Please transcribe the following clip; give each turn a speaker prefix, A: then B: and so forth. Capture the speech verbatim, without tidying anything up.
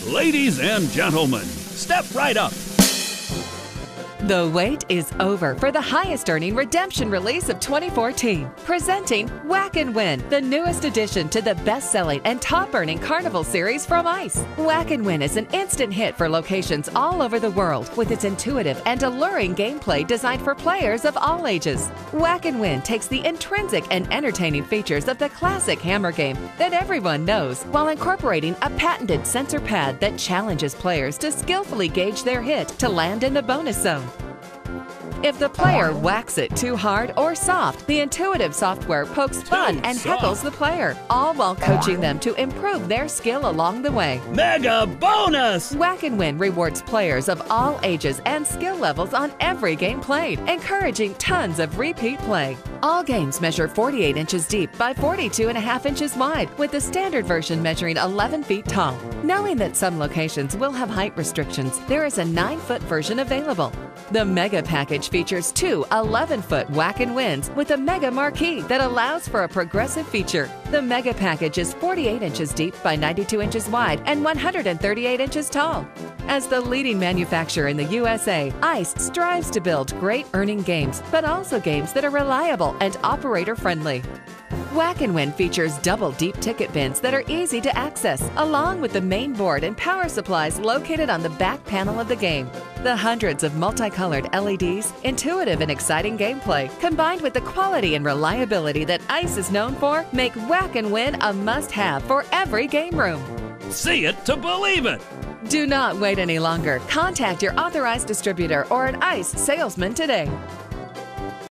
A: Ladies and gentlemen, step right up.
B: The wait is over for the highest earning redemption release of twenty fourteen. Presenting Whack and Win, the newest addition to the best-selling and top-earning Carnival series from ICE. Whack and Win is an instant hit for locations all over the world with its intuitive and alluring gameplay designed for players of all ages. Whack and Win takes the intrinsic and entertaining features of the classic hammer game that everyone knows while incorporating a patented sensor pad that challenges players to skillfully gauge their hit to land in the bonus zone. If the player whacks it too hard or soft, the intuitive software pokes fun and heckles the player, all while coaching them to improve their skill along the way.
A: Mega bonus!
B: Whack and Win rewards players of all ages and skill levels on every game played, encouraging tons of repeat play. All games measure forty-eight inches deep by forty-two and a half inches wide, with the standard version measuring eleven feet tall. Knowing that some locations will have height restrictions, there is a nine foot version available. The Mega Package features two eleven foot Whack and Wins with a Mega Marquee that allows for a progressive feature. The Mega Package is forty-eight inches deep by ninety-two inches wide and one hundred thirty-eight inches tall. As the leading manufacturer in the U S A, ICE strives to build great earning games, but also games that are reliable and operator-friendly. Whack and Win features double deep ticket bins that are easy to access, along with the main board and power supplies located on the back panel of the game. The hundreds of multicolored L E Ds, intuitive and exciting gameplay, combined with the quality and reliability that ICE is known for, make Whack and Win a must-have for every game room.
A: See it to believe it.
B: Do not wait any longer. Contact your authorized distributor or an ICE salesman today.